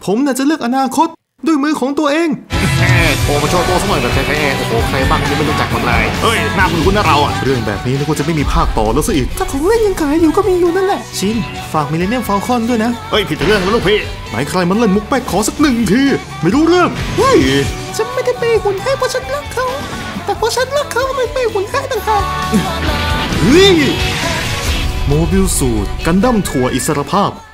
ผมน่ะจะเลือกอนาคตด้วยมือของตัวเองโอ้มาโชว์ตัวสมัยแบบแท้ๆโอ้โหใครบ้างที่ไม่รู้จักหมดเลยเฮ้ยหน้าคุ้นๆนะเราอะเรื่องแบบนี้นึกว่าจะไม่มีภาคต่อแล้วซะอีกถ้าของเล่นยังขายอยู่ก็มีอยู่นั่นแหละชินฝากมิลเลนเนียมฟอลคอนด้วยนะเฮ้ยผิดเรื่องแล้วลูกพี่ไหนใครมันเล่นมุกแป๊กขอสักหนึ่งทีไม่รู้เรื่องเฮ้ยฉันไม่ได้เปย์หุ่นให้เพราะฉันรักเขาแต่เพราะฉันรักเขาไม่เปย์หุ่นให้ต่างหากเฮ้ยโมบิลสูตรกันดั้มถั่วอิสรภาพ